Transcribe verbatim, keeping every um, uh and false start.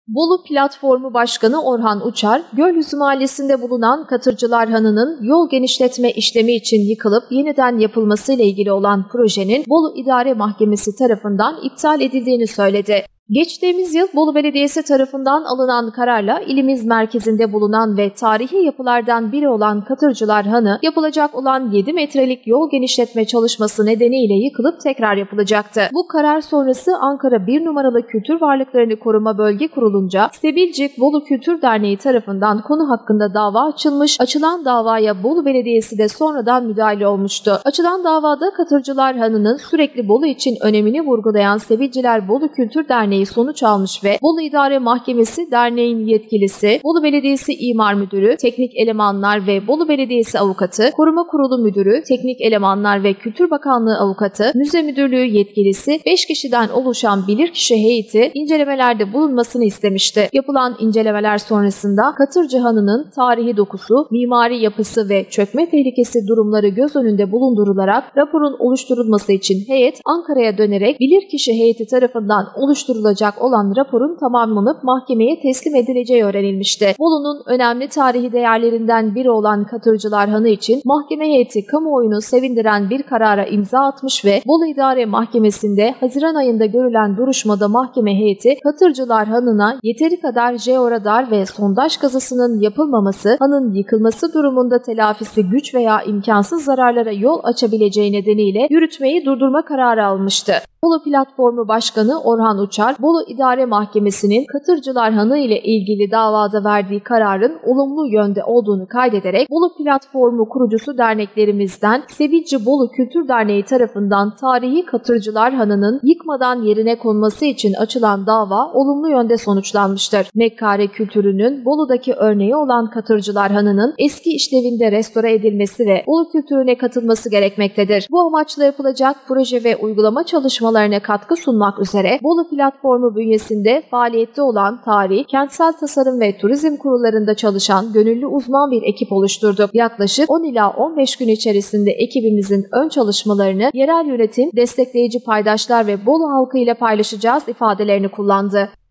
Bolu Platformu Başkanı Orhan Uçar, Gölyüzü Mahallesi'nde bulunan Katırcılar Hanı'nın yol genişletme işlemi için yıkılıp yeniden yapılmasıyla ilgili olan projenin Bolu İdare Mahkemesi tarafından iptal edildiğini söyledi. Geçtiğimiz yıl Bolu Belediyesi tarafından alınan kararla ilimiz merkezinde bulunan ve tarihi yapılardan biri olan Katırcılar Hanı, yapılacak olan yedi metrelik yol genişletme çalışması nedeniyle yıkılıp tekrar yapılacaktı. Bu karar sonrası Ankara bir numaralı Kültür Varlıklarını Koruma Bölge Kurulu'nca Sebilcik Bolu Kültür Derneği tarafından konu hakkında dava açılmış, açılan davaya Bolu Belediyesi de sonradan müdahale olmuştu. Açılan davada Katırcılar Hanı'nın sürekli Bolu için önemini vurgulayan Sebilciler Bolu Kültür Derneği sonuç almış ve Bolu İdare Mahkemesi derneğin yetkilisi, Bolu Belediyesi İmar Müdürü, teknik elemanlar ve Bolu Belediyesi Avukatı, Koruma Kurulu Müdürü, teknik elemanlar ve Kültür Bakanlığı Avukatı, Müze Müdürlüğü yetkilisi beş kişiden oluşan bilirkişi heyeti incelemelerde bulunmasını istemişti. Yapılan incelemeler sonrasında Katırcı Hanı'nın tarihi dokusu, mimari yapısı ve çökme tehlikesi durumları göz önünde bulundurularak raporun oluşturulması için heyet Ankara'ya dönerek bilirkişi heyeti tarafından oluşturulacak olan raporun tamamlanıp mahkemeye teslim edileceği öğrenilmişti. Bolu'nun önemli tarihi değerlerinden biri olan Katırcılar Hanı için mahkeme heyeti kamuoyunu sevindiren bir karara imza atmış ve Bolu İdare Mahkemesi'nde Haziran ayında görülen duruşmada mahkeme heyeti Katırcılar Hanı'na yeteri kadar jeoradar ve sondaj kazısının yapılmaması, hanın yıkılması durumunda telafisi güç veya imkansız zararlara yol açabileceği nedeniyle yürütmeyi durdurma kararı almıştı. Bolu Platformu Başkanı Orhan Uçar, Bolu İdare Mahkemesi'nin Katırcılar Hanı ile ilgili davada verdiği kararın olumlu yönde olduğunu kaydederek, Bolu Platformu kurucusu derneklerimizden Sebilci Bolu Kültür Derneği tarafından tarihi Katırcılar Hanı'nın yıkmadan yerine konması için açılan dava olumlu yönde sonuçlanmıştır. Mekkare kültürünün Bolu'daki örneği olan Katırcılar Hanı'nın eski işlevinde restore edilmesi ve Bolu kültürüne katılması gerekmektedir. Bu amaçla yapılacak proje ve uygulama çalışmaları katkı sunmak üzere Bolu Platformu bünyesinde faaliyette olan tarih, kentsel tasarım ve turizm kurullarında çalışan gönüllü uzman bir ekip oluşturduk. Yaklaşık on ila on beş gün içerisinde ekibimizin ön çalışmalarını yerel yönetim, destekleyici paydaşlar ve Bolu halkı ile paylaşacağız ifadelerini kullandı.